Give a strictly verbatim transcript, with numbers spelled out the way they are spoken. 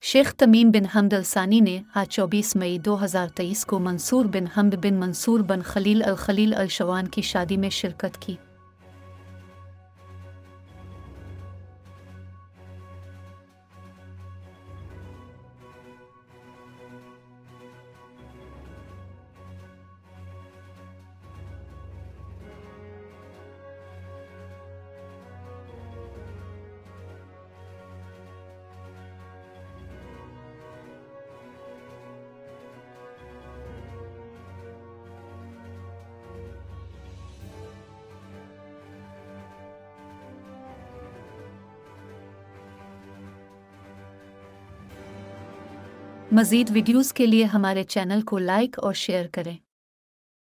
शेख तमीम बिन हमद अल सानी ने आज चौबीस मई दो हज़ार तेईस को मंसूर बिन हमद बिन मंसूर बन खलील अल खलील अल शवान की शादी में शिरकत की। मज़ीद वीडियोज़ के लिए हमारे चैनल को लाइक और शेयर करें।